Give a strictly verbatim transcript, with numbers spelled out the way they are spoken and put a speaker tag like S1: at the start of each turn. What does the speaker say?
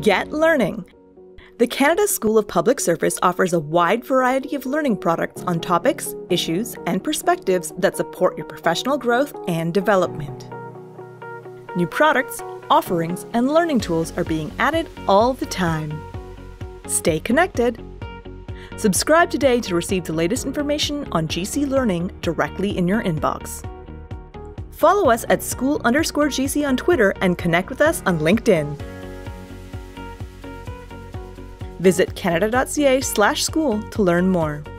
S1: Get Learning! The Canada School of Public Service offers a wide variety of learning products on topics, issues, and perspectives that support your professional growth and development. New products, offerings, and learning tools are being added all the time. Stay connected! Subscribe today to receive the latest information on G C Learning directly in your inbox. Follow us at school underscore GC on Twitter and connect with us on LinkedIn. Visit canada dot c a slash school to learn more.